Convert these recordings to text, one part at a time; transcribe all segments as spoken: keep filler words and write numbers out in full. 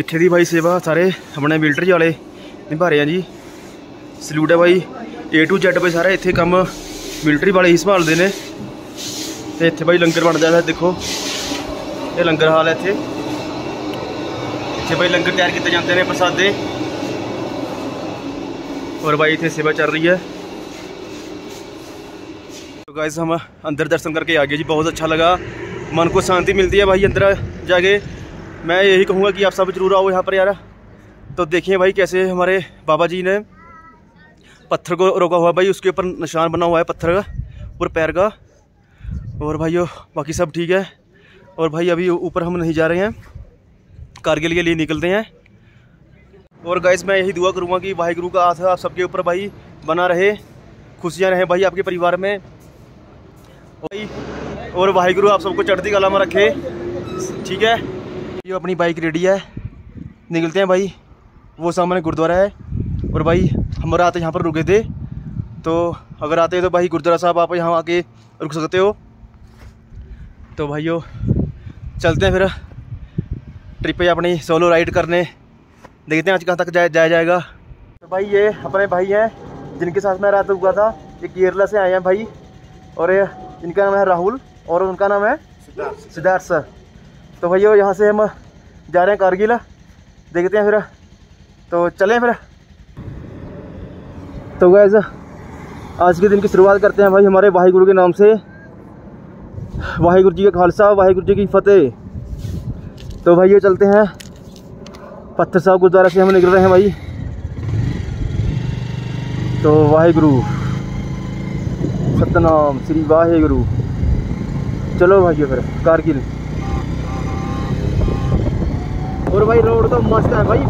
पिछे दी भाई सेवा सारे अपने मिलटरी वाले निभा रहे हैं जी। सल्यूट है भाई ए टू जैड भाई सारा इत्थे काम मिलटरी वाले ही संभालते हैं। तो इत्थे भाई लंगर बनता है, देखो ये लंगर हाल है। इत्थे इत्थे भाई लंगर तैयार किए जाते हैं प्रसादे, और भाई इतने सेवा चल रही है। तो गाइस हम अंदर दर्शन करके आ गए जी, बहुत अच्छा लगा, मन को शांति मिलती है भाई अंदर जाके। मैं यही कहूँगा कि आप सब जरूर आओ यहाँ पर यार। तो देखिए भाई कैसे हमारे बाबा जी ने पत्थर को रोका हुआ भाई, उसके ऊपर निशान बना हुआ है पत्थर का ऊपर पैर का। और भाई बाकी सब ठीक है। और भाई अभी ऊपर हम नहीं जा रहे हैं, कारगिल के लिए निकलते हैं। और गाइस मैं यही दुआ करूँगा कि वाहिगुरु का हाथ आप सबके ऊपर भाई बना रहे, खुशियाँ रहे भाई आपके परिवार में भाई, और वाहिगुरु आप सबको चढ़ती कला में रखे, ठीक है। ये अपनी बाइक रेडी है, निकलते हैं भाई। वो सामने गुरुद्वारा है, और भाई हम रात यहाँ पर रुके थे, तो अगर आते हैं तो भाई गुरुद्वारा साहब आप यहाँ आके रुक सकते हो। तो भाइयों चलते हैं फिर ट्रिप पे अपनी सोलो राइड करने, देखते हैं आज कहाँ तक जाया जाया जाएगा। तो भाई ये अपने भाई हैं जिनके साथ मैं रात रुका था, ये केरला से आए हैं भाई, और इनका नाम है राहुल और उनका नाम है सिद्धार्थ सर। तो भाइयों यहाँ से हम जा रहे हैं कारगिल, देखते हैं फिर, तो चलें फिर। तो गाइस आज के दिन की शुरुआत करते हैं भाई हमारे वाहिगुरु के नाम से। वाहिगुरु जी का खालसा, वाहिगुरु जी की फतेह। तो भाई ये चलते हैं पत्थर साहब गुरुद्वारा से, हम निकल रहे हैं भाई। तो वाहिगुरु सतनाम श्री वाहिगुरु। चलो भाइयों फिर कारगिल। और भाई रोड तो मस्त है भाई।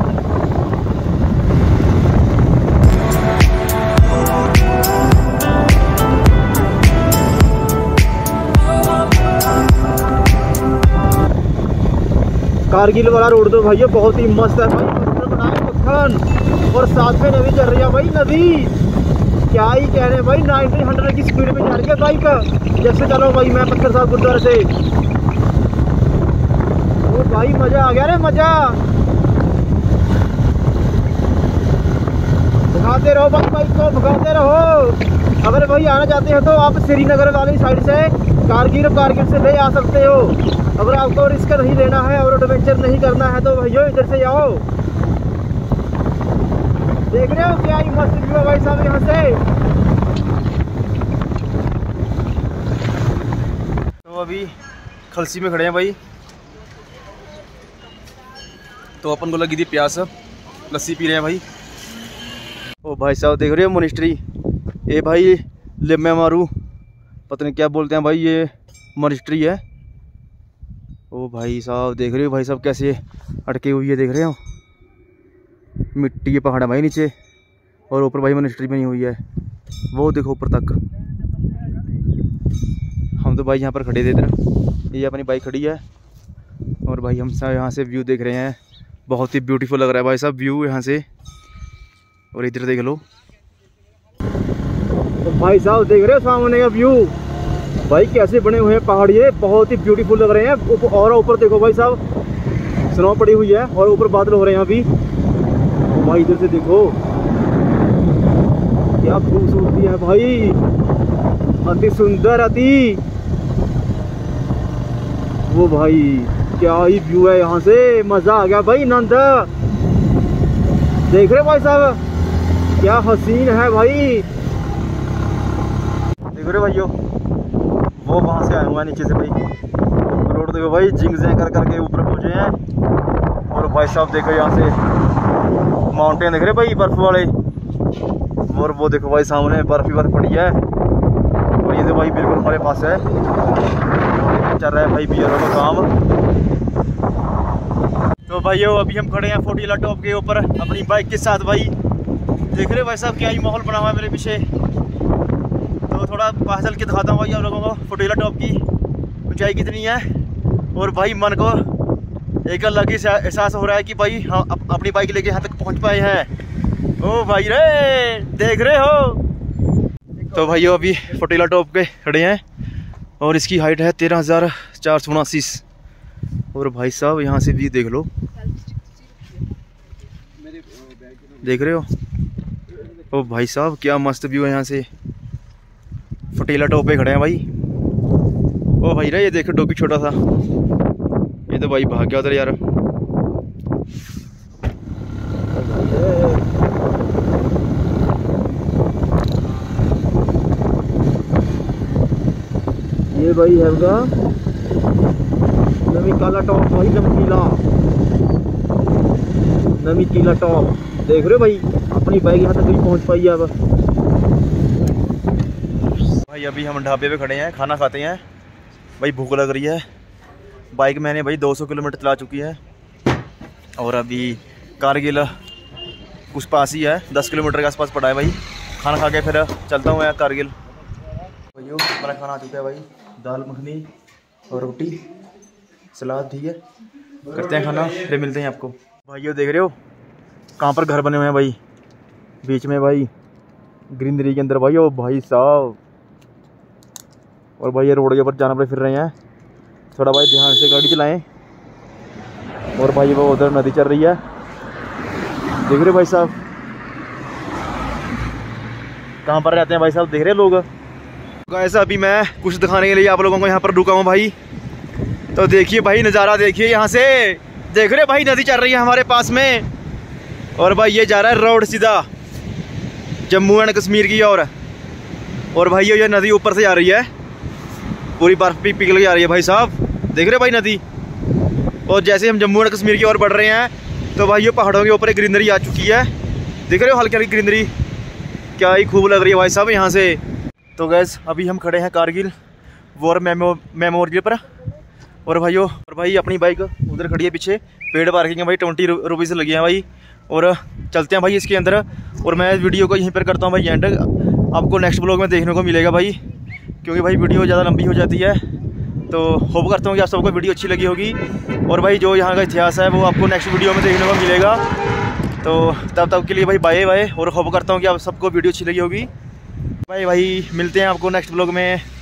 कारगिल वाला रोड तो भैया बहुत ही मस्त है भाई, पत्थर बनाए मक्खन, और साथ में नदी चल रही है भाई। नदी क्या ही कह रहे हैं भाई, नाइनटीन हंड्रेड की स्पीड में जा रही है बाइक। जैसे चलो भाई मैं पत्थर साहब गुरुद्वारे से, ओ भाई मजा आ गया रे, मजा। भगाते रहो भाई बाइक को, भगाते रहो। अगर भाई आना चाहते हो तो आप श्रीनगर वाली साइड से कारगिल कारगिल से ले आ सकते हो। अगर आपको रिस्क नहीं लेना है और एडवेंचर नहीं करना है तो भैया इधर से आओ। देख रहे हो क्या ही मस्त व्यू है भाई साहब यहाँ से। तो अभी खलसी में खड़े हैं भाई, तो अपन को लगी थी प्यास, लस्सी पी रहे हैं भाई। ओ भाई साहब देख रहे हो मोनिस्ट्री, ये भाई लिम्मे मारू पता नहीं क्या बोलते हैं भाई, ये मोनिस्ट्री है। ओ भाई साहब देख रहे हो भाई साहब कैसे अटके हुई है, देख रहे हो मिट्टी के पहाड़ है भाई नीचे, और ऊपर भाई मोनिस्ट्री बनी हुई है, वो देखो ऊपर तक। हम तो भाई यहाँ पर खड़े थे इधर, ये अपनी बाइक खड़ी है, और भाई हम सब यहाँ से व्यू देख रहे हैं। बहुत ही ब्यूटीफुल लग रहा है भाई साहब व्यू यहाँ से। और इधर देख लो तो भाई साहब देख रहे हो सामने का व्यू भाई, कैसे बने हुए हैं पहाड़, ये बहुत ही ब्यूटीफुल लग रहे हैं। और ऊपर देखो भाई साहब स्नो पड़ी हुई है, और ऊपर बादल हो रहे हैं अभी भाई। इधर से देखो क्या खूबसूरती है भाई, अति सुंदर अति। वो भाई क्या ही व्यू है यहाँ से, मजा आ गया भाई। नंद देख रहे भाई साहब क्या हसीन है भाई, देख रहे भाइयों। वो वहाँ से आया हुआ है नीचे से भाई, रोड देखो भाई, जिंग जिंग कर करके ऊपर पहुँचे हैं। और भाई साहब देखो यहाँ से माउंटेन देख रहे भाई बर्फ वाले, और वो देखो भाई सामने बर्फ ही बर्फ पड़ी है। और ये तो भाई बिल्कुल हमारे पास है, चल रहा है भाई बियरों का काम। तो भाइयों अभी हम खड़े हैं फोर्टीला टॉप के ऊपर अपनी बाइक के साथ भाई। देख रहे हो भाई साहब क्या ही माहौल बना हुआ है मेरे पीछे। तो थोड़ा पास चल के दिखाता हूँ भाई आप लोगों को फोर्टीला टॉप की ऊंचाई कितनी है। और भाई मन को एक अलग ही एहसास हो रहा है कि भाई हाँ अपनी बाइक लेके यहाँ तक पहुँच पाए हैं। ओ भाई रे देख रहे हो। तो भाइयों अभी फोर्टीला टॉप पे खड़े हैं, और इसकी हाइट है तेरह हज़ार चार सौ उनासी। और भाई साहब यहाँ से भी देख लो देख रहे हो? ओ भाई साहब क्या मस्त व्यू है यहाँ से। फटीला टॉप पे खड़े हैं भाई। ओ भाई रे ये देखो टोपी छोटा सा, ये तो भाई भाग गया उधर यार। ये भाई है उनका नमी काला टॉप भाई, नमकीला नमकीला टॉप। देख रहे हो भाई अपनी बाइक यहाँ तक नहीं पहुँच पाई है अब। भाई अभी हम ढाबे पे खड़े हैं, खाना खाते हैं भाई, भूख लग रही है। बाइक मैंने भाई दो सौ किलोमीटर चला चुकी है और अभी कारगिल कुछ पास ही है, दस किलोमीटर के आसपास पड़ा है भाई। खाना खा के फिर चलता हूँ यार कारगिल। भाइयों हमारा खाना आ चुका है भाई, दाल मखनी और रोटी सलाद, ठीक है करते हैं खाना फिर मिलते हैं आपको। भाइयों देख रहे हो कहाँ पर घर बने हुए हैं भाई, बीच में भाई ग्रीनरी के अंदर भाई। ओ भाई साहब, और भाई ये रोड के ऊपर जाना पर फिर रहे हैं, थोड़ा भाई ध्यान से गाड़ी चलाएं। और भाई वो उधर नदी चल रही है, देख रहे हो भाई साहब कहाँ पर रहते हैं भाई साहब, देख रहे हैं लोग। ऐसा अभी मैं कुछ दिखाने के लिए आप लोगों को यहाँ पर रुका हूँ भाई। तो देखिए भाई नज़ारा देखिए यहाँ से, देख रहे भाई नदी चल रही है हमारे पास में। और भाई ये जा रहा है रोड सीधा जम्मू एंड कश्मीर की ओर। और, और भाई ये नदी ऊपर से जा रही है, पूरी बर्फ भी पिघल के आ रही है भाई साहब, देख रहे भाई नदी। और जैसे हम जम्मू एंड कश्मीर की ओर बढ़ रहे हैं तो भाई ये पहाड़ों के ऊपर एक ग्रीनरी आ चुकी है, देख रहे हो हल्की हल्की ग्रीनरी, क्या ही खूब लग रही है भाई साहब यहाँ से। तो गैस अभी हम खड़े हैं कारगिल वॉर मेमो मेमोरियल पर। और भाइयों और भाई अपनी बाइक उधर खड़ी है पीछे, पेड पार्किंग है भाई, ट्वेंटी रुपीज़ लगी है भाई। और चलते हैं भाई इसके अंदर, और मैं वीडियो को यहीं पर करता हूँ भाई एंड। आपको नेक्स्ट ब्लॉग में देखने को मिलेगा भाई, क्योंकि भाई वीडियो ज़्यादा लंबी हो जाती है। तो होप करता हूँ कि आप सबको वीडियो अच्छी लगी होगी। और भाई जो यहाँ का इतिहास है वो आपको नेक्स्ट वीडियो में देखने को मिलेगा। तो तब तक के लिए भाई बाय बाय, और होप करता हूँ कि आप सबको वीडियो अच्छी लगी होगी। भाई भाई मिलते हैं आपको नेक्स्ट ब्लॉग में।